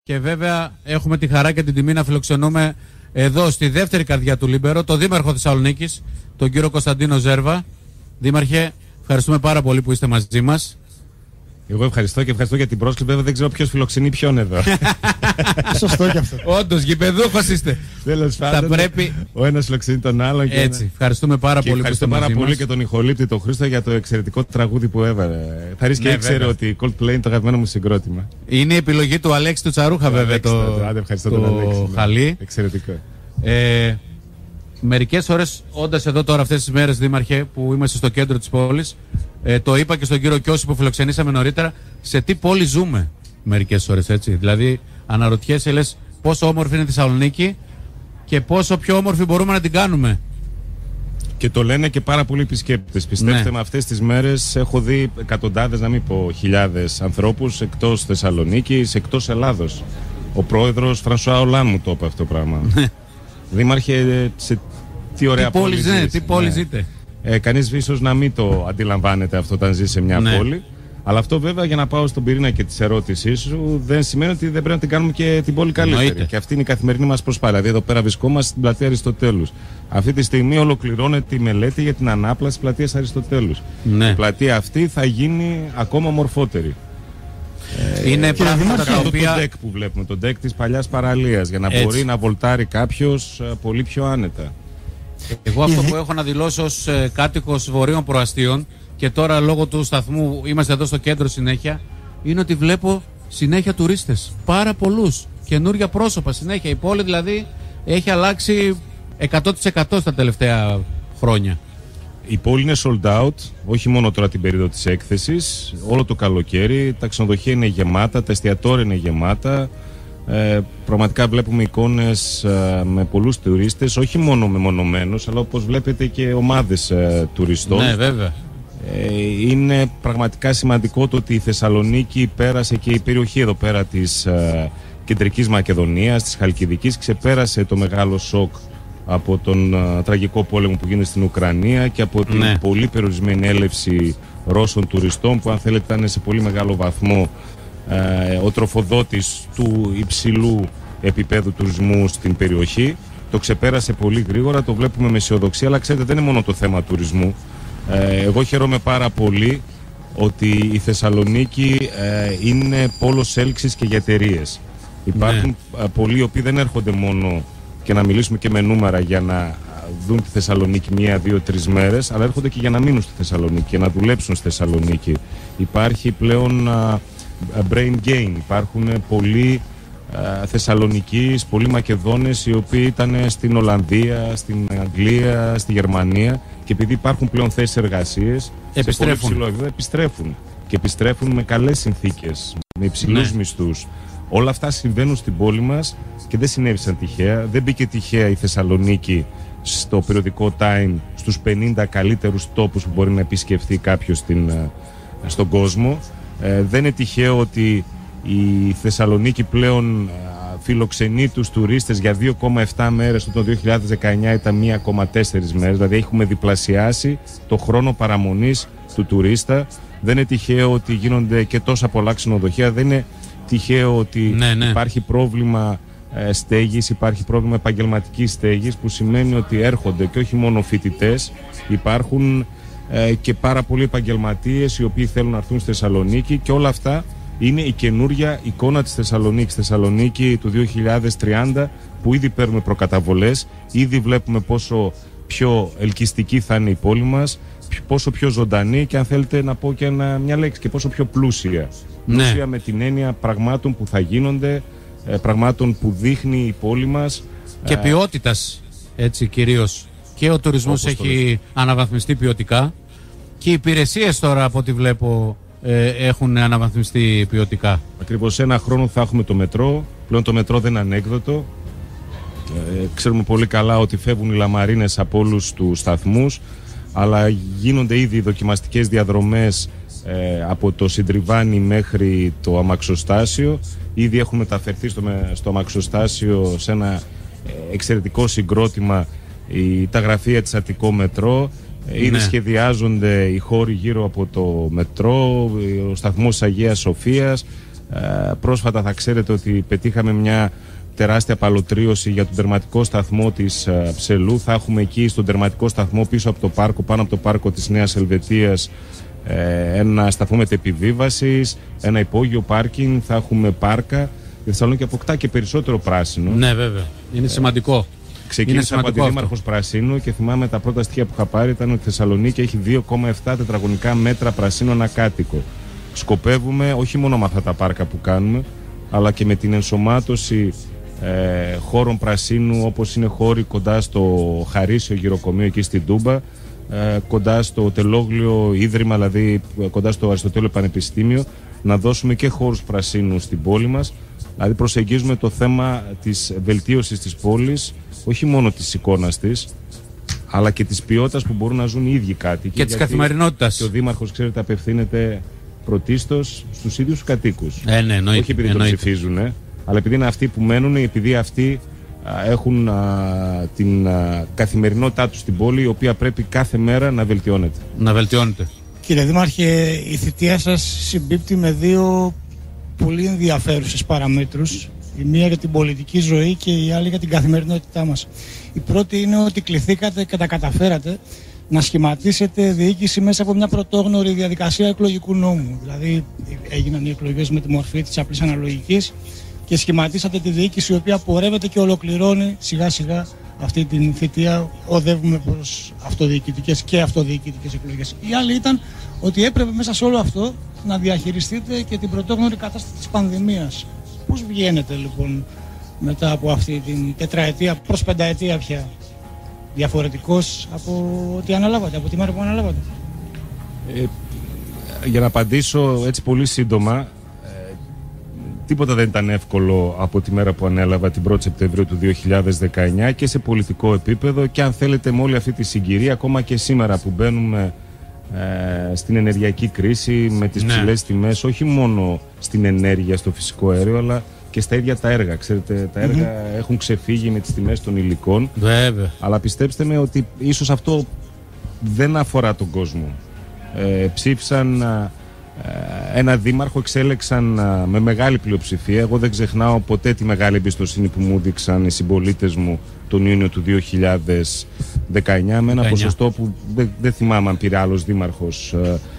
Και βέβαια έχουμε τη χαρά και την τιμή να φιλοξενούμε εδώ στη δεύτερη καρδιά του Λίμπερο τον Δήμαρχο Θεσσαλονίκης, τον κύριο Κωνσταντίνο Ζέρβα. Δήμαρχε, ευχαριστούμε πάρα πολύ που είστε μαζί μας. Εγώ ευχαριστώ και ευχαριστώ για την πρόσκληση. Βέβαια δεν ξέρω ποιος φιλοξενεί ποιον εδώ. Σωστό και αυτό. Όντως, γηπεδούχος είστε. Τέλος πάντων, πρέπει... ο ένας φιλοξενεί τον άλλον. Και έτσι, ευχαριστούμε πάρα πολύ που είστε μαζί μας. Ευχαριστώ πάρα πολύ και τον ηχολήπτη τον Χρήστο για το εξαιρετικό τραγούδι που έβαλε. Θα ρίσκει και ήξερε ότι η Coldplay είναι το αγαπημένο μου συγκρότημα. Είναι η επιλογή του Αλέξη του Τσαρούχα, βέβαια. Ευχαριστώ τον Αλέξη. Χαλί. Εξαιρετικό. Μερικές ώρες, όντας εδώ τώρα αυτές τις μέρες, Δήμαρχε, που είμαστε στο κέντρο της πόλης, το είπα και στον κύριο Κιώση που φιλοξενήσαμε νωρίτερα, σε τι πόλη ζούμε μερικές ώρες, έτσι. Δηλαδή, αναρωτιέσαι, λες, πόσο όμορφη είναι η Θεσσαλονίκη και πόσο πιο όμορφη μπορούμε να την κάνουμε. Και το λένε και πάρα πολλοί επισκέπτες. Πιστέψτε με, αυτές τις μέρες έχω δει εκατοντάδες, να μην πω χιλιάδες ανθρώπους εκτός Θεσσαλονίκης, εκτός Ελλάδος. Ο πρόεδρος Φρανσουά Ολάν μου το είπε αυτό το πράγμα. Δήμαρχε, σε τι ωραία πόλη ζεις. Τι πόλη ζείτε. Κανείς ίσως να μην το αντιλαμβάνεται αυτό όταν ζει σε μια πόλη. Αλλά αυτό βέβαια, για να πάω στον πυρήνα και τη ερώτησή σου, δεν σημαίνει ότι δεν πρέπει να την κάνουμε και την πόλη καλύτερη. Εννοείται. Και αυτή είναι η καθημερινή μας προσπάθεια. Δηλαδή, εδώ πέρα βρισκόμαστε στην πλατεία Αριστοτέλους. Αυτή τη στιγμή ολοκληρώνεται η μελέτη για την ανάπλαση της πλατείας Αριστοτέλους. Ναι. Η πλατεία αυτή θα γίνει ακόμα μορφότερη. Είναι πράγματα τα οποία. Το deck που βλέπουμε, το deck της παλιάς παραλίας, για να μπορεί να βολτάρει κάποιος πολύ πιο άνετα. Εγώ αυτό που έχω να δηλώσω ως κάτοικος Βορείων Προαστίων, και τώρα λόγω του σταθμού είμαστε εδώ στο κέντρο συνέχεια, είναι ότι βλέπω συνέχεια τουρίστες. Πάρα πολλούς. Καινούργια πρόσωπα συνέχεια. Η πόλη δηλαδή έχει αλλάξει 100% στα τελευταία χρόνια. Η πόλη είναι sold out, όχι μόνο τώρα την περίοδο της έκθεσης, όλο το καλοκαίρι. Τα ξενοδοχεία είναι γεμάτα, τα εστιατόρια είναι γεμάτα. Πραγματικά βλέπουμε εικόνες με πολλούς τουρίστες, όχι μόνο μεμονωμένους, αλλά όπως βλέπετε και ομάδες τουριστών. Ναι, βέβαια. Είναι πραγματικά σημαντικό το ότι η Θεσσαλονίκη πέρασε, και η περιοχή εδώ πέρα της Κεντρικής Μακεδονίας, της Χαλκιδικής, ξεπέρασε το μεγάλο σοκ από τον τραγικό πόλεμο που γίνεται στην Ουκρανία και από την πολύ περιορισμένη έλευση Ρώσων τουριστών, που αν θέλετε ήταν σε πολύ μεγάλο βαθμό ο τροφοδότης του υψηλού επίπεδου τουρισμού στην περιοχή. Το ξεπέρασε πολύ γρήγορα, το βλέπουμε με αισιοδοξία, αλλά ξέρετε δεν είναι μόνο το θέμα τουρισμού. Εγώ χαίρομαι πάρα πολύ ότι η Θεσσαλονίκη είναι πόλος έλξης και για εταιρείες. Υπάρχουν πολλοί οι οποίοι δεν έρχονται μόνο, και να μιλήσουμε και με νούμερα, για να δουν τη Θεσσαλονίκη 1, 2, 3 μέρες, αλλά έρχονται και για να μείνουν στη Θεσσαλονίκη και να δουλέψουν στη Θεσσαλονίκη. Υπάρχει πλέον brain gain, υπάρχουν πολλοί Θεσσαλονικείς, πολλοί Μακεδόνες οι οποίοι ήταν στην Ολλανδία, στην Αγγλία, στη Γερμανία, και επειδή υπάρχουν πλέον θέσεις εργασίες σε πολύ ψηλό επίπεδο, επιστρέφουν. Και επιστρέφουν με καλές συνθήκες, με υψηλούς μισθούς. Όλα αυτά συμβαίνουν στην πόλη μας και δεν συνέβησαν τυχαία. Δεν μπήκε τυχαία η Θεσσαλονίκη στο περιοδικό Time στους 50 καλύτερους τόπους που μπορεί να επισκεφθεί κάποιος στον κόσμο. Δεν είναι τυχαίο ότι η Θεσσαλονίκη πλέον φιλοξενεί τους τουρίστες για 2,7 μέρες, το 2019 ήταν 1,4 μέρες, δηλαδή έχουμε διπλασιάσει το χρόνο παραμονής του τουρίστα. Δεν είναι τυχαίο ότι γίνονται και τόσα πολλά ξενοδοχεία, δεν είναι τυχαίο ότι υπάρχει πρόβλημα στέγης, υπάρχει πρόβλημα επαγγελματικής στέγης, που σημαίνει ότι έρχονται και όχι μόνο φοιτητές, υπάρχουν και πάρα πολλοί επαγγελματίες οι οποίοι θέλουν να έρθουν στη Θεσσαλονίκη, και όλα αυτά είναι η καινούρια εικόνα της Θεσσαλονίκης. Θεσσαλονίκη του 2030, που ήδη παίρνουμε προκαταβολές, ήδη βλέπουμε πόσο πιο ελκυστική θα είναι η πόλη μας, πόσο πιο ζωντανή, και αν θέλετε να πω και μια λέξη, και πόσο πιο πλούσια. Πλούσια με την έννοια πραγμάτων που θα γίνονται, πραγμάτων που δείχνει η πόλη μας. Και ποιότητας, έτσι κυρίως. Και ο τουρισμός έχει αναβαθμιστεί ποιοτικά, και οι υπηρεσίες τώρα, από ό,τι βλέπω, έχουν αναβαθμιστεί ποιοτικά. Ακριβώς, ένα χρόνο θα έχουμε το μετρό. Πλέον το μετρό δεν είναι ανέκδοτο. Ξέρουμε πολύ καλά ότι φεύγουν οι λαμαρίνες από όλους τους σταθμούς, αλλά γίνονται ήδη δοκιμαστικές διαδρομές από το Συντριβάνι μέχρι το αμαξοστάσιο. Ήδη έχουν μεταφερθεί στο αμαξοστάσιο σε ένα εξαιρετικό συγκρότημα τα γραφεία της Αττικό Μετρό. Ήδη σχεδιάζονται οι χώροι γύρω από το μετρό, ο σταθμός της Αγίας Σοφίας. Πρόσφατα θα ξέρετε ότι πετύχαμε μια τεράστια παλωτρίωση για τον τερματικό σταθμό της Ψελού. Θα έχουμε εκεί στον τερματικό σταθμό πίσω από το πάρκο, πάνω από το πάρκο της Νέας Ελβετίας, ένα σταθμό μετεπιβίβασης, ένα υπόγειο πάρκινγκ, θα έχουμε πάρκα. Η Θεσσαλονίκη αποκτά και περισσότερο πράσινο. Ναι, βέβαια. Είναι σημαντικό. Ξεκίνησα από αντιδήμαρχος Πρασίνου και θυμάμαι τα πρώτα στοιχεία που είχα πάρει ήταν ότι η Θεσσαλονίκη έχει 2,7 τετραγωνικά μέτρα πρασίνου ανά κάτοικο. Σκοπεύουμε όχι μόνο με αυτά τα πάρκα που κάνουμε, αλλά και με την ενσωμάτωση χώρων πρασίνου, όπως είναι χώροι κοντά στο Χαρίσιο γυροκομείο εκεί στην Τούμπα, κοντά στο Τελόγλιο Ίδρυμα, δηλαδή κοντά στο Αριστοτέλειο Πανεπιστήμιο, να δώσουμε και χώρους πρασίνου στην πόλη μας. Δηλαδή προσεγγίζουμε το θέμα της βελτίωσης της πόλης, όχι μόνο της εικόνας της, αλλά και της ποιότητας που μπορούν να ζουν οι ίδιοι κάτοικοι. Και της καθημερινότητας. Και ο Δήμαρχος, ξέρετε, απευθύνεται πρωτίστως στους ίδιους τους κατοίκους. Ναι, εννοείται. Όχι επειδή τον ψηφίζουν, αλλά επειδή είναι αυτοί που μένουν, επειδή αυτοί έχουν την καθημερινότητά τους στην πόλη, η οποία πρέπει κάθε μέρα να βελτιώνεται. Να βελτιώνεται. Κύριε Δήμαρχε, η θητεία σας συμπίπτει με δύο πολύ ενδιαφέρουσες παραμέτρους. Η μία για την πολιτική ζωή και η άλλη για την καθημερινότητά μας. Η πρώτη είναι ότι κληθήκατε και τα καταφέρατε να σχηματίσετε διοίκηση μέσα από μια πρωτόγνωρη διαδικασία εκλογικού νόμου. Δηλαδή έγιναν οι εκλογές με τη μορφή της απλής αναλογικής και σχηματίσατε τη διοίκηση η οποία πορεύεται και ολοκληρώνει σιγά σιγά αυτή την θητεία. Οδεύουμε προς αυτοδιοικητικές και αυτοδιοικητικές εκλογές. Η άλλη ήταν ότι έπρεπε μέσα σε όλο αυτό να διαχειριστείτε και την πρωτόγνωρη κατάσταση της πανδημίας. Πώς βγαίνετε λοιπόν μετά από αυτή την τετραετία προς πενταετία πια διαφορετικός από ό,τι αναλάβατε, από τη μέρα που αναλάβατε? Για να απαντήσω έτσι πολύ σύντομα, τίποτα δεν ήταν εύκολο από τη μέρα που ανέλαβα την 1η Σεπτεμβρίου του 2019 και σε πολιτικό επίπεδο, και αν θέλετε με όλη αυτή τη συγκυρία, ακόμα και σήμερα που μπαίνουμε στην ενεργειακή κρίση με τις ψηλές τιμές, όχι μόνο στην ενέργεια, στο φυσικό αέριο, αλλά και στα ίδια τα έργα. Ξέρετε, τα έργα έχουν ξεφύγει με τις τιμές των υλικών. Βέβαια. Αλλά πιστέψτε με ότι ίσως αυτό δεν αφορά τον κόσμο. Ψήφισαν ένα δήμαρχο, εξέλεξαν με μεγάλη πλειοψηφία. Εγώ δεν ξεχνάω ποτέ τη μεγάλη εμπιστοσύνη που μου δείξαν οι συμπολίτες μου τον Ιούνιο του 2019, με ένα ποσοστό που δεν θυμάμαι αν πήρε άλλος δήμαρχος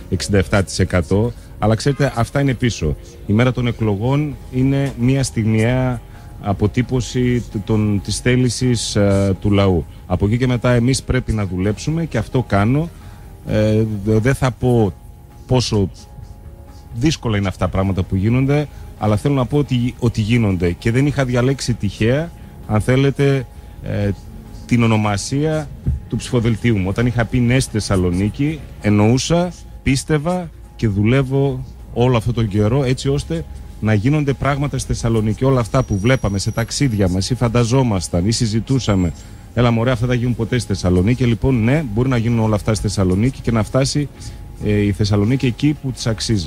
67%. Αλλά ξέρετε, αυτά είναι πίσω. Η μέρα των εκλογών είναι μια στιγμιαία αποτύπωση της θέλησης του λαού. Από εκεί και μετά εμείς πρέπει να δουλέψουμε και αυτό κάνω. Δεν θα πω πόσο δύσκολα είναι αυτά τα πράγματα που γίνονται, αλλά θέλω να πω ότι γίνονται, και δεν είχα διαλέξει τυχαία, αν θέλετε, την ονομασία του ψηφοδελτίου μου. Όταν είχα πει ναι στη Θεσσαλονίκη, εννοούσα, πίστευα και δουλεύω όλο αυτόν τον καιρό έτσι ώστε να γίνονται πράγματα στη Θεσσαλονίκη. Όλα αυτά που βλέπαμε σε ταξίδια μας ή φανταζόμασταν ή συζητούσαμε, έλα μωρέ, αυτά θα γίνουν ποτέ στη Θεσσαλονίκη. Λοιπόν, ναι, μπορεί να γίνουν όλα αυτά στη Θεσσαλονίκη και να φτάσει η Θεσσαλονίκη εκεί που της αξίζει.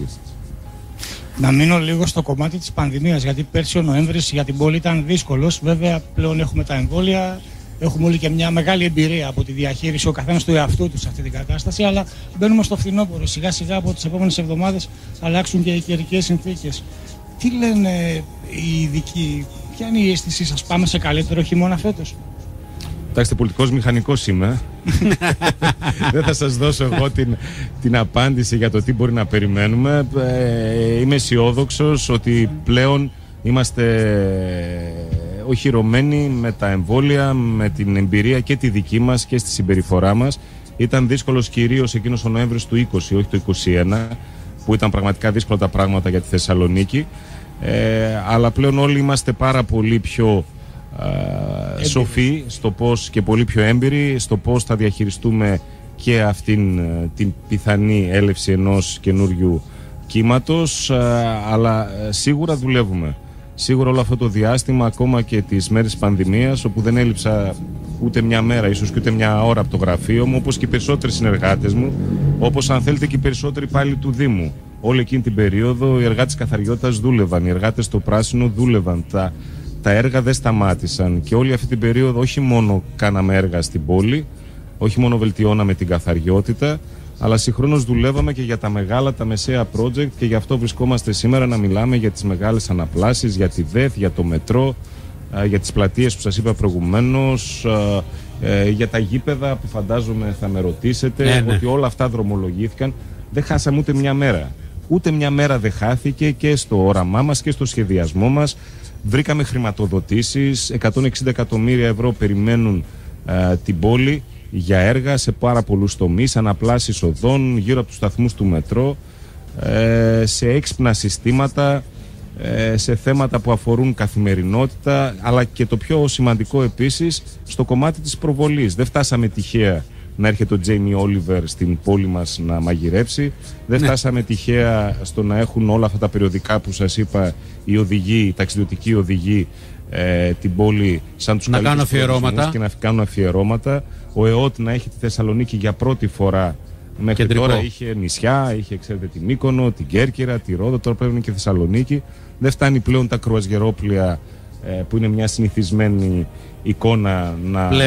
Να μείνω λίγο στο κομμάτι της πανδημίας, γιατί πέρσι ο Νοέμβρης για την πόλη ήταν δύσκολος. Βέβαια, πλέον έχουμε τα εμβόλια, έχουμε όλοι και μια μεγάλη εμπειρία από τη διαχείριση ο καθένας του εαυτού του σε αυτή την κατάσταση. Αλλά μπαίνουμε στο φθινόπωρο. Σιγά σιγά από τις επόμενες εβδομάδες θα αλλάξουν και οι καιρικές συνθήκες. Τι λένε οι ειδικοί, ποια είναι η αίσθησή σας, πάμε σε καλύτερο χειμώνα φέτος? Κοιτάξτε, πολιτικός μηχανικός είμαι. Δεν θα σας δώσω εγώ την απάντηση για το τι μπορεί να περιμένουμε. Είμαι αισιόδοξος ότι πλέον είμαστε οχυρωμένοι με τα εμβόλια, με την εμπειρία και τη δική μας και στη συμπεριφορά μας. Ήταν δύσκολος κυρίως εκείνος ο Νοέμβρης του 20, όχι το 21, που ήταν πραγματικά δύσκολα τα πράγματα για τη Θεσσαλονίκη. Αλλά πλέον όλοι είμαστε πάρα πολύ πιο σοφοί στο πώς, και πολύ πιο έμπειροι στο πώς θα διαχειριστούμε και αυτήν την πιθανή έλευση ενός καινούριου κύματος, αλλά σίγουρα δουλεύουμε. Σίγουρα όλο αυτό το διάστημα, ακόμα και τις μέρες της πανδημίας, όπου δεν έλειψα ούτε μια μέρα, ίσως και ούτε μια ώρα από το γραφείο μου, όπως και οι περισσότεροι συνεργάτες μου, όπως αν θέλετε και οι περισσότεροι πάλι του Δήμου. Όλη εκείνη την περίοδο οι εργάτες καθαριότητας δούλευαν, οι εργάτες στο πράσινο δούλευαν, τα έργα δεν σταμάτησαν, και όλη αυτή την περίοδο όχι μόνο κάναμε έργα στην πόλη, όχι μόνο βελτιώναμε την καθαριότητα, αλλά συγχρόνως δουλεύαμε και για τα μεγάλα, τα μεσαία project, και γι' αυτό βρισκόμαστε σήμερα να μιλάμε για τις μεγάλες αναπλάσεις, για τη ΔΕΘ, για το μετρό, για τις πλατείες που σας είπα προηγουμένως, για τα γήπεδα που φαντάζομαι θα με ρωτήσετε, ότι όλα αυτά δρομολογήθηκαν. Δεν χάσαμε ούτε μια μέρα. Ούτε μια μέρα δεν χάθηκε, και στο όραμά μας και στο σχεδιασμό μας. Βρήκαμε χρηματοδοτήσεις, 160 εκατομμύρια ευρώ περιμένουν την πόλη για έργα σε πάρα πολλούς τομείς, αναπλάσεις οδών γύρω από τους σταθμούς του μετρό, σε έξυπνα συστήματα, σε θέματα που αφορούν καθημερινότητα, αλλά και το πιο σημαντικό επίσης στο κομμάτι της προβολής. Δεν φτάσαμε τυχαία να έρχεται ο Τζέιμι Όλιβερ στην πόλη μας να μαγειρέψει. Δεν φτάσαμε τυχαία στο να έχουν όλα αυτά τα περιοδικά που σας είπα οι οδηγοί, οι ταξιδιωτικοί οδηγοί, την πόλη σαν τους καλύτερους προορισμούς και να κάνουν αφιερώματα. Ο ΕΟΤ να έχει τη Θεσσαλονίκη για πρώτη φορά. Μέχρι κεντρικό. Τώρα είχε νησιά, είχε ξέρετε τη Μύκονο, την Κέρκυρα, τη Ρόδο, τώρα πρέπει να είναι και Θεσσαλονίκη. Δεν φτάνει πλέον τα κρουαζιερόπλια που είναι μια συνηθισμένη εικόνα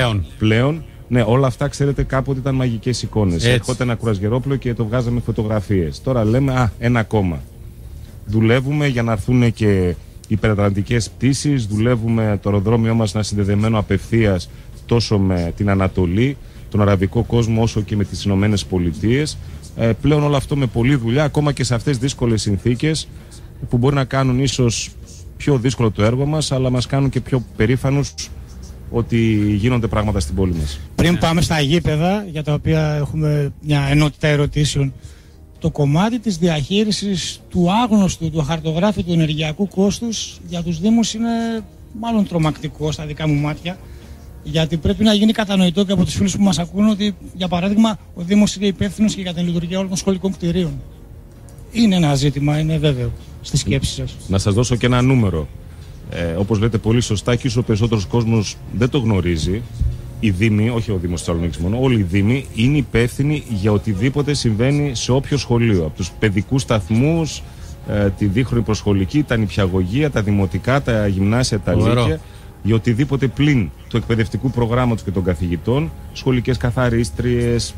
πλέον. Ναι, όλα αυτά ξέρετε κάποτε ήταν μαγικές εικόνες. Έρχονταν ένα κρουαζιερόπλιο και το βγάζαμε φωτογραφίες. Τώρα λέμε ένα ακόμα. Δουλεύουμε για να έρθουν και υπερατλαντικές πτήσεις, δουλεύουμε το αεροδρόμιό μας να είναι συνδεδεμένο απευθείας τόσο με την Ανατολή, τον αραβικό κόσμο, όσο και με τις Ηνωμένες Πολιτείες. Πλέον όλο αυτό με πολλή δουλειά, ακόμα και σε αυτές τις δύσκολες συνθήκες που μπορεί να κάνουν ίσως πιο δύσκολο το έργο μας, αλλά μας κάνουν και πιο περήφανους ότι γίνονται πράγματα στην πόλη μας. Πριν πάμε στα γήπεδα, για τα οποία έχουμε μια ενότητα ερωτήσεων, το κομμάτι της διαχείρισης του άγνωστου, του αχαρτογράφητου ενεργειακού κόστους για τους Δήμους είναι μάλλον τρομακτικό στα δικά μου μάτια. Γιατί πρέπει να γίνει κατανοητό και από τους φίλους που μας ακούν ότι, για παράδειγμα, ο Δήμος είναι υπεύθυνος και για την λειτουργία όλων των σχολικών κτηρίων. Είναι ένα ζήτημα, είναι βέβαιο, στη σκέψη σας. Να σας δώσω και ένα νούμερο. Όπως λέτε πολύ σωστά, και ίσως ο περισσότερος κόσμος δεν το γνωρίζει. Οι Δήμοι, όχι ο Δήμος Θεσσαλονίκης μόνο, όλοι οι Δήμοι είναι υπεύθυνοι για οτιδήποτε συμβαίνει σε όποιο σχολείο. Από τους παιδικούς σταθμούς, τη δίχρονη προσχολική, τα νηπιαγωγεία, τα δημοτικά, τα γυμνάσια, τα λύκεια. Για οτιδήποτε πλην του εκπαιδευτικού προγράμματος και των καθηγητών, σχολικές καθαρίστριες,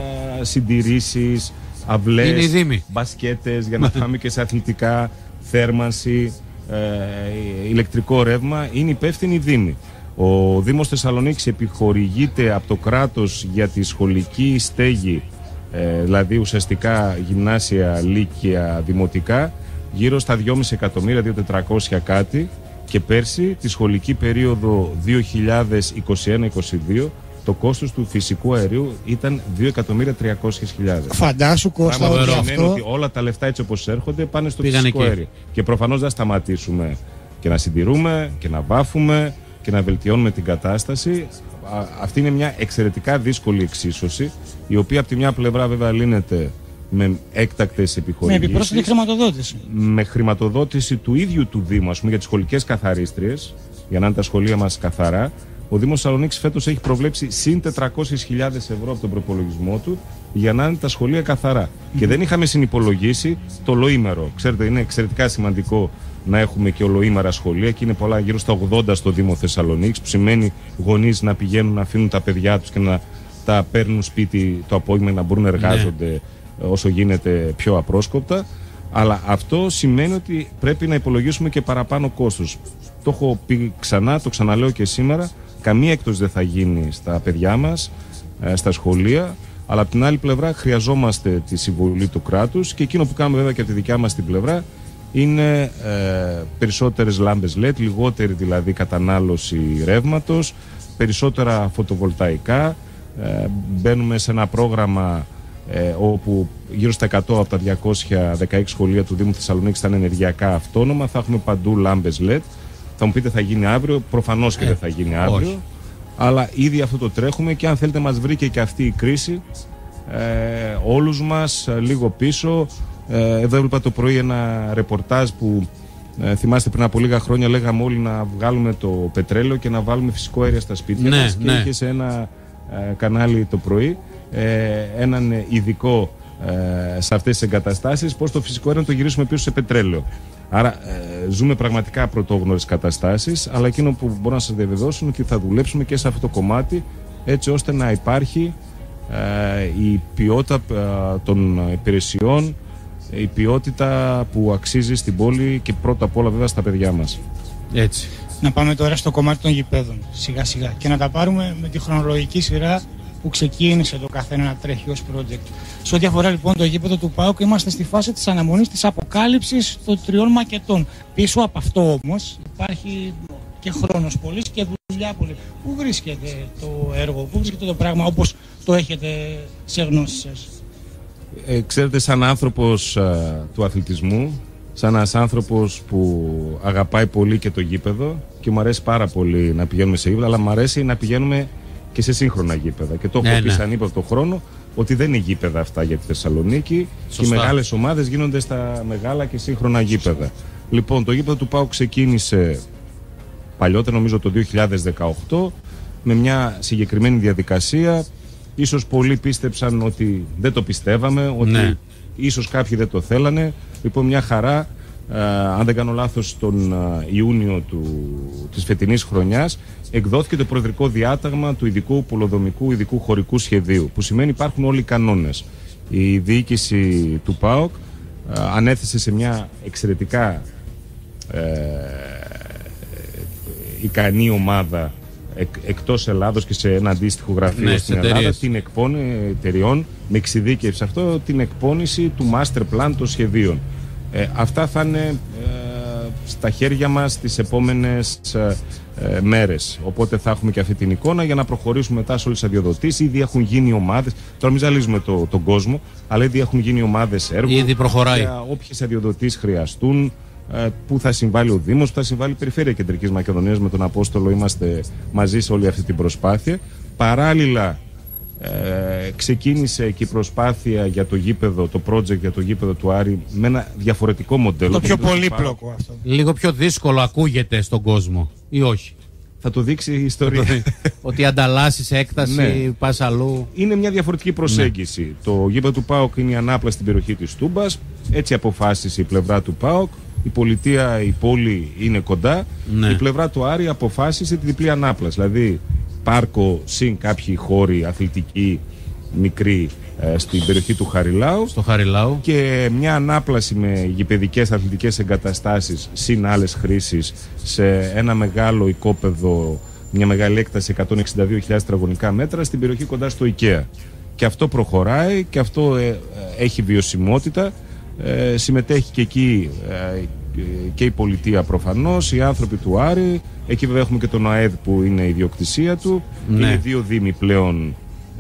συντηρήσεις, αυλές, μπασκέτες για να πάμε και σε αθλητικά, θέρμανση, ηλεκτρικό ρεύμα, είναι υπεύθυνοι οι Δήμοι. Ο Δήμος Θεσσαλονίκης επιχορηγείται από το κράτος για τη σχολική στέγη, δηλαδή ουσιαστικά γυμνάσια, λύκεια, δημοτικά, γύρω στα 2,5 εκατομμύρια, 2.400 κάτι. Και πέρσι, τη σχολική περίοδο 2021-2022, το κόστος του φυσικού αερίου ήταν 2.300.000. Φαντάσου Κώστα ότι αυτό... ότι όλα τα λεφτά έτσι όπως έρχονται πάνε στο φυσικό αέριο. Και προφανώς δεν σταματήσουμε και να συντηρούμε και να βάφουμε και να βελτιώνουμε την κατάσταση. Αυτή είναι μια εξαιρετικά δύσκολη εξίσωση, η οποία από τη μια πλευρά βέβαια λύνεται με έκτακτες επιχορηγήσεις. Με επιπρόσθετη χρηματοδότηση. Με χρηματοδότηση του ίδιου του Δήμου, ας πούμε, για τις σχολικές καθαρίστριες, για να είναι τα σχολεία μας καθαρά. Ο Δήμος Θεσσαλονίκης φέτος έχει προβλέψει συν 400.000 ευρώ από τον προπολογισμό του για να είναι τα σχολεία καθαρά. Και δεν είχαμε συνυπολογίσει το ολοήμερο. Ξέρετε, είναι εξαιρετικά σημαντικό να έχουμε και ολοήμερα σχολεία, και είναι πολλά, γύρω στα 80 στο Δήμο Θεσσαλονίκης, που σημαίνει γονείς να πηγαίνουν να αφήνουν τα παιδιά τους και να τα παίρνουν σπίτι το απόγευμα, να μπορούν να εργάζονται όσο γίνεται πιο απρόσκοπτα. Αλλά αυτό σημαίνει ότι πρέπει να υπολογίσουμε και παραπάνω κόστος. Το έχω πει ξανά, το ξαναλέω και σήμερα. Καμία έκπτωση δεν θα γίνει στα παιδιά μας, στα σχολεία. Αλλά από την άλλη πλευρά χρειαζόμαστε τη συμβολή του κράτους, και εκείνο που κάνουμε βέβαια και από τη δικιά μας την πλευρά είναι περισσότερες λάμπες LED, λιγότερη δηλαδή κατανάλωση ρεύματος, περισσότερα φωτοβολταϊκά. Μπαίνουμε σε ένα πρόγραμμα όπου γύρω στα 100 από τα 216 σχολεία του Δήμου Θεσσαλονίκης θα είναι ενεργειακά αυτόνομα, θα έχουμε παντού λάμπες LED. Θα μου πείτε θα γίνει αύριο, προφανώς και δεν θα γίνει αύριο, όχι. Αλλά ήδη αυτό το τρέχουμε, και αν θέλετε μας βρήκε και αυτή η κρίση όλους μας λίγο πίσω. Εδώ έβλεπα το πρωί ένα ρεπορτάζ που θυμάστε πριν από λίγα χρόνια λέγαμε όλοι να βγάλουμε το πετρέλαιο και να βάλουμε φυσικό αέριο στα σπίτια μας, και είχε σε ένα κανάλι το πρωί έναν ειδικό σε αυτές τις εγκαταστάσεις πώς το φυσικό αέριο να το γυρίσουμε πίσω σε πετρέλαιο. Άρα ζούμε πραγματικά πρωτόγνωρες καταστάσεις, αλλά εκείνο που μπορώ να σας διαβεβαιώσω είναι ότι θα δουλέψουμε και σε αυτό το κομμάτι, έτσι ώστε να υπάρχει η ποιότητα των υπηρεσιών, η ποιότητα που αξίζει στην πόλη και πρώτα απ' όλα βέβαια στα παιδιά μας. Έτσι. Να πάμε τώρα στο κομμάτι των γηπέδων, σιγά σιγά, και να τα πάρουμε με τη χρονολογική σειρά που ξεκίνησε το καθένα να τρέχει ως project. Σε ό,τι αφορά λοιπόν το γήπεδο του ΠΑΟΚ, είμαστε στη φάση της αναμονής της αποκάλυψης των 3 μακετών. Πίσω από αυτό όμως υπάρχει και χρόνος πολύς και δουλειά πολύ. Πού βρίσκεται το έργο, πού βρίσκεται το πράγμα όπως το έχετε σε γνώση σας? Ξέρετε, σαν άνθρωπος του αθλητισμού, σαν ένας άνθρωπος που αγαπάει πολύ και το γήπεδο, και μου αρέσει πάρα πολύ να πηγαίνουμε σε γήπεδα, αλλά μου αρέσει να πηγαίνουμε και σε σύγχρονα γήπεδα. Και το έχω πει σαν ύποπτο χρόνο ότι δεν είναι γήπεδα αυτά για τη Θεσσαλονίκη. Σωστά. Και οι μεγάλες ομάδες γίνονται στα μεγάλα και σύγχρονα γήπεδα. Λοιπόν, το γήπεδο του ΠΑΟΚ ξεκίνησε παλιότερα, νομίζω το 2018, με μια συγκεκριμένη διαδικασία. Ίσως πολλοί πίστεψαν ότι δεν το πιστεύαμε, ότι ίσως κάποιοι δεν το θέλανε. Λοιπόν, μια χαρά, αν δεν κάνω λάθος, τον Ιούνιο της φετινής χρονιάς εκδόθηκε το προεδρικό διάταγμα του ειδικού πολεοδομικού ειδικού χωρικού σχεδίου, που σημαίνει υπάρχουν όλοι οι κανόνες. Η διοίκηση του ΠΑΟΚ ανέθεσε σε μια εξαιρετικά ικανή ομάδα εκτός Ελλάδος και σε ένα αντίστοιχο γραφείο στην Ελλάδα, την εταιριών με εξειδίκευση αυτό, την εκπόνηση του master plan των σχεδίων. Αυτά θα είναι στα χέρια μας τις επόμενες μέρες. Οπότε θα έχουμε και αυτή την εικόνα για να προχωρήσουμε μετά σε όλες τις αδειοδοτήσεις. Ήδη έχουν γίνει ομάδες, τώρα μην ζαλίζουμε τον κόσμο, αλλά ήδη έχουν γίνει ομάδες έργου. Ήδη προχωράει. Για όποιες αδειοδοτήσεις χρειαστούν, που θα συμβάλλει ο Δήμος, που θα συμβάλλει η Περιφέρεια Κεντρικής Μακεδονίας. Με τον Απόστολο είμαστε μαζί σε όλη αυτή την προσπάθεια. Παράλληλα ξεκίνησε και η προσπάθεια για το γήπεδο, το project για το γήπεδο του Άρη με ένα διαφορετικό μοντέλο. Το πιο πολύπλοκο αυτό. Λίγο πιο δύσκολο ακούγεται στον κόσμο ή όχι? Θα το δείξει η ιστορία. Ότι ανταλλάσσεις έκταση, πας αλλού. Είναι μια διαφορετική προσέγγιση. Το γήπεδο του ΠΑΟΚ είναι η ανάπλαση στην περιοχή της Τούμπας. Έτσι αποφάσισε η πλευρά του ΠΑΟΚ. Η πολιτεία, η πόλη είναι κοντά. Η πλευρά του Άρη αποφάσισε τη διπλή ανάπλαση. Δηλαδή πάρκο συν κάποιοι χώροι αθλητικοί μικροί στην περιοχή του Χαριλάου. Στο Χαριλάου. Και μια ανάπλαση με γηπεδικές αθλητικές εγκαταστάσεις συν άλλες χρήσεις σε ένα μεγάλο οικόπεδο, μια μεγάλη έκταση 162.000 τετραγωνικά μέτρα στην περιοχή κοντά στο IKEA. Και αυτό προχωράει και αυτό έχει βιωσιμότητα. Συμμετέχει και εκεί και η πολιτεία προφανώς, οι άνθρωποι του Άρη. Εκεί βέβαια έχουμε και τον ΑΕΔ που είναι η ιδιοκτησία του. Είναι 2 δήμοι πλέον,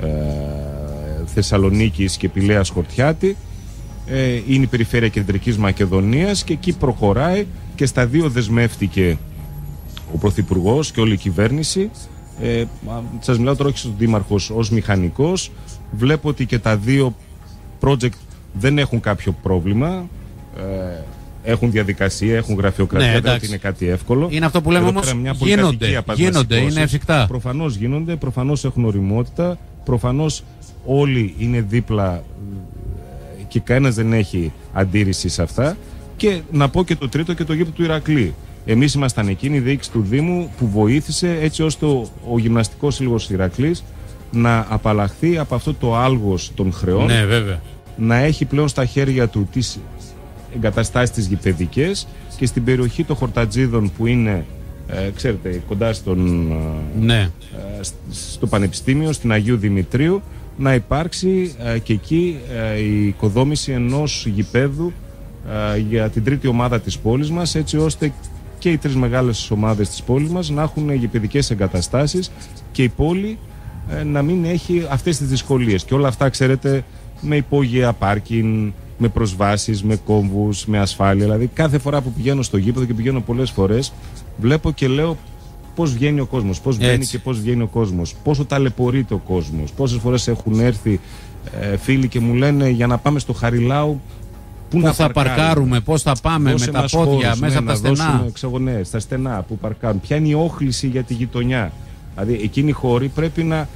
Θεσσαλονίκης και Πηλαίας Χορτιάτη. Είναι η Περιφέρεια Κεντρικής Μακεδονίας και εκεί προχωράει και στα 2 δεσμεύτηκε ο Πρωθυπουργός και όλη η κυβέρνηση. Σας μιλάω τώρα όχι ως δήμαρχος, ως μηχανικός. Βλέπω ότι και τα 2 project δεν έχουν κάποιο πρόβλημα. Έχουν διαδικασία, έχουν γραφειοκρατία, δεν είναι κάτι εύκολο. Είναι αυτό που λέμε όμως, γίνονται, είναι εφικτά. Προφανώς γίνονται, προφανώς έχουν ωριμότητα, προφανώς όλοι είναι δίπλα και κανένας δεν έχει αντίρρηση σε αυτά. Και να πω και το τρίτο και το γήπεδο του Ηρακλή. Εμείς ήμασταν εκείνη η διοίκηση του Δήμου που βοήθησε έτσι ώστε ο Γυμναστικός Σύλλογος Ηρακλής να απαλλαχθεί από αυτό το άλγος των χρεών. Ναι, βέβαια. Να έχει πλέον στα χέρια του τις εγκαταστάσεις τις γηπεδικές και στην περιοχή των Χορτατζίδων που είναι, ξέρετε, κοντά στο Πανεπιστήμιο, στην Αγίου Δημητρίου, να υπάρξει και εκεί η οικοδόμηση ενός γηπέδου για την τρίτη ομάδα της πόλης μας, έτσι ώστε και οι 3 μεγάλες ομάδες της πόλης μας να έχουν γηπεδικές εγκαταστάσεις και η πόλη να μην έχει αυτές τις δυσκολίες. Και όλα αυτά, ξέρετε, με υπόγεια πάρκινγκ, με προσβάσεις, με κόμβους, με ασφάλεια. Δηλαδή κάθε φορά που πηγαίνω στο γήπεδο, και πηγαίνω πολλές φορές, βλέπω και λέω πώς βγαίνει ο κόσμος, πώς μπαίνει και πώς βγαίνει ο κόσμος, πόσο ταλαιπωρείται ο κόσμος. Πόσες φορές έχουν έρθει φίλοι και μου λένε για να πάμε στο Χαριλάου, πού να θα παρκάρουμε, πώς θα πάμε με τα πόδια, μέσα από τα στενά. Στα στενά που παρκάρουν. Ποια είναι η όχληση για τη γειτονιά. Δηλαδή εκείνοι οι χώροι πρέπει να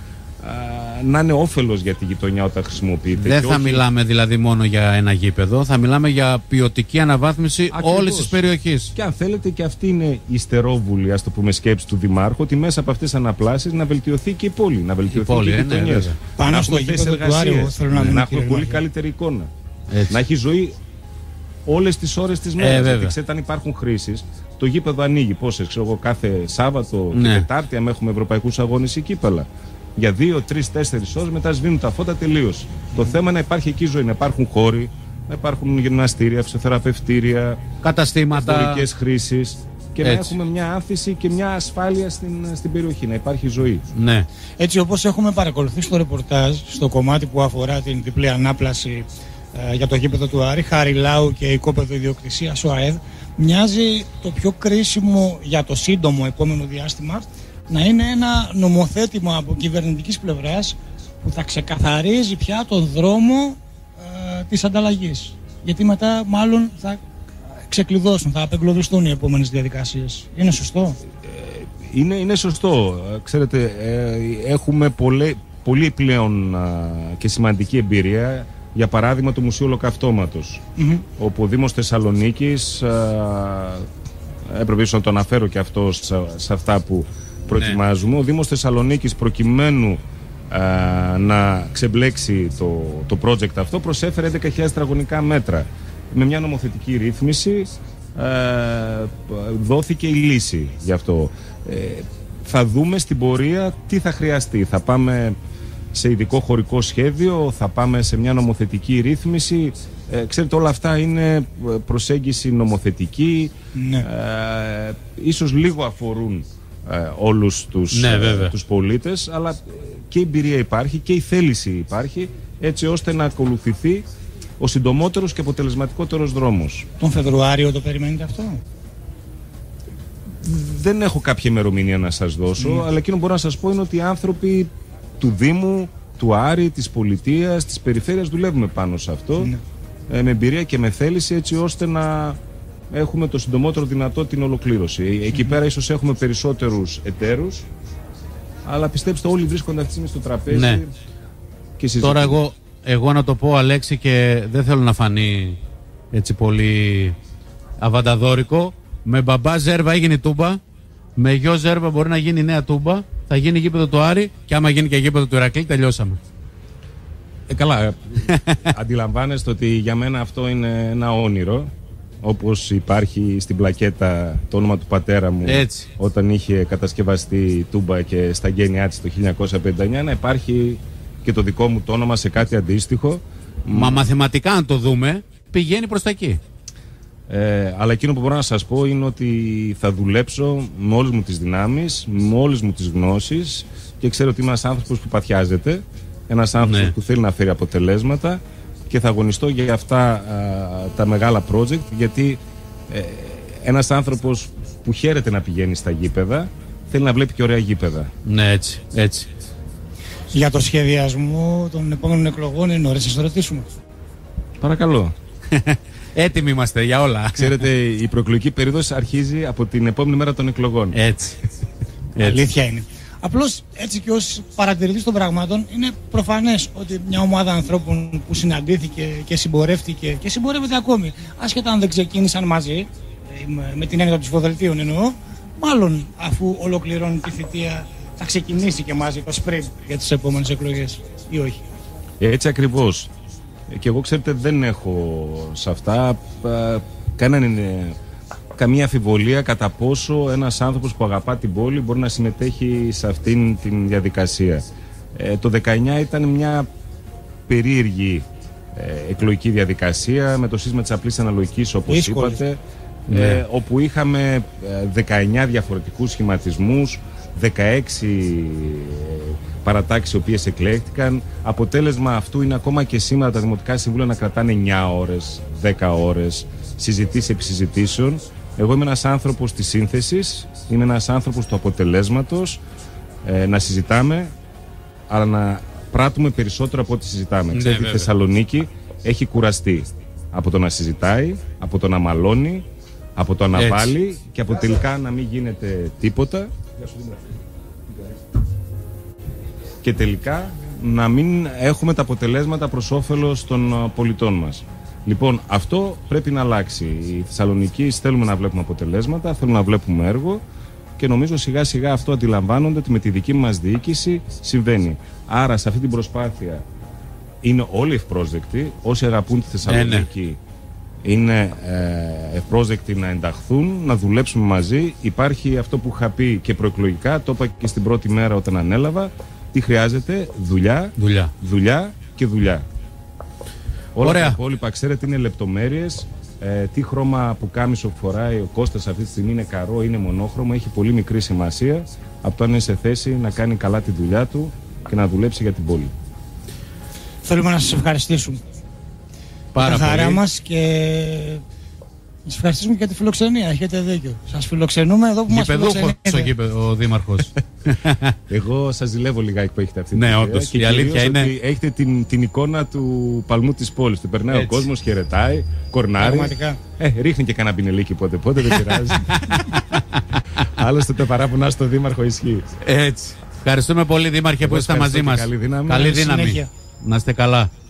να είναι όφελος για τη γειτονιά όταν χρησιμοποιείται. Δεν θα μιλάμε δηλαδή μόνο για ένα γήπεδο, θα μιλάμε για ποιοτική αναβάθμιση όλης της περιοχής. Και αν θέλετε, και αυτή είναι η ιστερόβουλη, ας το πούμε, σκέψη του Δημάρχου, ότι μέσα από αυτές τις αναπλάσεις να βελτιωθεί και η πόλη, να βελτιωθεί και οι γειτονιές. Πάνω στο γήπεδο του Άρη, να έχουμε πολύ καλύτερη εικόνα. Έτσι. Να έχει ζωή όλες τις ώρες της μέρας. Γιατί ξέρετε, αν υπάρχουν χρήσεις, το γήπεδο ανοίγει πόσες, ξέρω εγώ, κάθε Σάββατο και Τετάρτη, αν έχουμε ευρωπαϊκούς αγώνες ή κύπελα. Για 2, 3, 4 ώρες, μετά σβήνουν τα φώτα, τελείως. Το θέμα είναι να υπάρχει εκεί ζωή, να υπάρχουν χώροι, να υπάρχουν γυμναστήρια, φυσιοθεραπευτήρια, καταστήματα, εμπορικές χρήσεις και να έχουμε μια άνθηση και μια ασφάλεια στην περιοχή, να υπάρχει ζωή. Ναι. Έτσι, όπως έχουμε παρακολουθήσει το ρεπορτάζ στο κομμάτι που αφορά την διπλή ανάπλαση για το γήπεδο του Άρη, Χαριλάου και οικόπεδο ιδιοκτησίας ΟΑΕΔ, μοιάζει το πιο κρίσιμο για το σύντομο επόμενο διάστημα να είναι ένα νομοθέτημα από κυβερνητικής πλευράς που θα ξεκαθαρίζει πια τον δρόμο της ανταλλαγής. Γιατί μετά μάλλον θα ξεκλειδώσουν, θα απεγκλωβιστούν οι επόμενες διαδικασίες. Είναι σωστό? Είναι σωστό. Ξέρετε, έχουμε πολύ πλέον και σημαντική εμπειρία. Για παράδειγμα, το Μουσείο Ολοκαυτώματος, όπου ο Δήμος Θεσσαλονίκης, έπρεπε να το αναφέρω και αυτό σε αυτά που προετοιμάζουμε, ο Δήμος Θεσσαλονίκης, προκειμένου να ξεμπλέξει το project αυτό, προσέφερε 11.000 τετραγωνικά μέτρα. Με μια νομοθετική ρύθμιση δόθηκε η λύση γι' αυτό. Θα δούμε στην πορεία τι θα χρειαστεί. Θα πάμε σε ειδικό χωρικό σχέδιο, θα πάμε σε μια νομοθετική ρύθμιση. Ξέρετε, όλα αυτά είναι προσέγγιση νομοθετική. Ίσως λίγο αφορούν όλους τους πολίτες, αλλά και η εμπειρία υπάρχει και η θέληση υπάρχει, έτσι ώστε να ακολουθηθεί ο συντομότερος και αποτελεσματικότερος δρόμος. Τον Φεβρουάριο το περιμένετε αυτό? Δεν έχω κάποια ημερομηνία να σας δώσω, αλλά εκείνο που μπορώ να σας πω είναι ότι οι άνθρωποι του Δήμου, του Άρη, της πολιτείας, της περιφέρειας δουλεύουμε πάνω σε αυτό, με εμπειρία και με θέληση, έτσι ώστε να έχουμε το συντομότερο δυνατό την ολοκλήρωση. Εκεί πέρα ίσως έχουμε περισσότερους εταίρους, αλλά πιστέψτε, όλοι βρίσκονται αυτή τη στιγμή στο τραπέζι και συζητούν. Τώρα εγώ να το πω, Αλέξη, και δεν θέλω να φανεί έτσι πολύ αβανταδόρικο, με μπαμπά Ζέρβα έγινε η Τούμπα, με γιο Ζέρβα μπορεί να γίνει η νέα Τούμπα, θα γίνει γήπεδο του Άρη και άμα γίνει και γήπεδο του Ηρακλή, τελειώσαμε. Καλά, αντιλαμβάνεστε ότι για μένα αυτό είναι ένα όνειρο, όπως υπάρχει στην πλακέτα το όνομα του πατέρα μου, έτσι, όταν είχε κατασκευαστεί η Τούμπα και στα γένειά της το 1959, να υπάρχει και το δικό μου το όνομα σε κάτι αντίστοιχο. Μα μαθηματικά, αν το δούμε, πηγαίνει προς τα εκεί. Αλλά εκείνο που μπορώ να σας πω είναι ότι θα δουλέψω με όλες μου τις δυνάμεις, με όλες μου τις γνώσεις, και ξέρω ότι είμαι ένας άνθρωπος που παθιάζεται, ένας άνθρωπος που θέλει να φέρει αποτελέσματα, και θα αγωνιστώ για αυτά τα μεγάλα project, γιατί ένας άνθρωπος που χαίρεται να πηγαίνει στα γήπεδα θέλει να βλέπει και ωραία γήπεδα. Ναι, έτσι. Για το σχεδιασμό των επόμενων εκλογών είναι νωρίς να σας ρωτήσουμε? Παρακαλώ. Έτοιμοι είμαστε για όλα. Ξέρετε, η προεκλογική περίοδος αρχίζει από την επόμενη μέρα των εκλογών. Έτσι. Αλήθεια είναι. Απλώς έτσι και ως παρατηρητής των πραγμάτων είναι προφανές ότι μια ομάδα ανθρώπων που συναντήθηκε και συμπορεύτηκε και συμπορεύεται ακόμη, άσχετα αν δεν ξεκίνησαν μαζί, με την έννοια των ψηφοδελτίων εννοώ, μάλλον αφού ολοκληρώνει τη θητεία θα ξεκινήσει και μαζί το sprint για τις επόμενες εκλογές, ή όχι? Έτσι ακριβώς. Και εγώ, ξέρετε, δεν έχω σε αυτά καμία αμφιβολία κατά πόσο ένας άνθρωπος που αγαπά την πόλη μπορεί να συμμετέχει σε αυτήν την διαδικασία. Το 19 ήταν μια περίεργη εκλογική διαδικασία με το σύστημα της απλής αναλογικής, όπως είπατε, όπου είχαμε 19 διαφορετικούς σχηματισμούς, 16 παρατάξεις οι οποίες εκλέχτηκαν. Αποτέλεσμα αυτού είναι ακόμα και σήμερα τα Δημοτικά Συμβούλια να κρατάνε 9 ώρες, 10 ώρες συζητήσεις επί συζητήσεων. Εγώ είμαι ένας άνθρωπος της σύνθεσης, είμαι ένας άνθρωπος του αποτελέσματος, να συζητάμε, αλλά να πράττουμε περισσότερο από ό,τι συζητάμε. Ξέρετε, η Θεσσαλονίκη έχει κουραστεί από το να συζητάει, από το να μαλώνει, από το να βάλει και από τελικά να μην γίνεται τίποτα. και τελικά να μην έχουμε τα αποτελέσματα προς όφελος των πολιτών μας. Λοιπόν, αυτό πρέπει να αλλάξει. Οι Θεσσαλονικοί θέλουμε να βλέπουμε αποτελέσματα, θέλουμε να βλέπουμε έργο και νομίζω σιγά σιγά αυτό αντιλαμβάνονται ότι με τη δική μας διοίκηση συμβαίνει. Άρα σε αυτή την προσπάθεια είναι όλοι ευπρόσδεκτοι, όσοι αγαπούν τη Θεσσαλονίκη είναι ευπρόσδεκτοι να ενταχθούν, να δουλέψουμε μαζί. Υπάρχει αυτό που είχα πει και προεκλογικά, το είπα και στην πρώτη μέρα όταν ανέλαβα, τι χρειάζεται, δουλειά και δουλειά. Όλα τα υπόλοιπα, ξέρετε, είναι λεπτομέρειες. Τι χρώμα πουκάμισο φοράει ο Κώστας αυτή τη στιγμή είναι καρό, είναι μονόχρωμο, έχει πολύ μικρή σημασία από το αν είναι σε θέση να κάνει καλά τη δουλειά του και να δουλέψει για την πόλη. Θέλουμε να σας ευχαριστήσουμε. Πάρα τα χαρά πολύ. μας και να σας ευχαριστήσουμε και για τη φιλοξενία. Έχετε δίκιο. Σας φιλοξενούμε εδώ που μας φιλοξενείτε. Ο Δήμαρχος. Εγώ σας ζηλεύω λιγάκι που έχετε αυτή την Ναι, ιδέα. όντως. Και Η αλήθεια είναι. ότι έχετε την εικόνα του παλμού της πόλης. Του περνάει ο κόσμος, χαιρετάει, κορνάρει. Πραγματικά. Ρίχνει και κανένα πινελίκι πότε, δεν πειράζει. Άλλωστε το παράπονα στο Δήμαρχο ισχύει. Έτσι. Ευχαριστούμε πολύ, Δήμαρχε, που είστε μαζί μας. Καλή δύναμη. Καλή δύναμη. Συνέχεια. Να είστε καλά.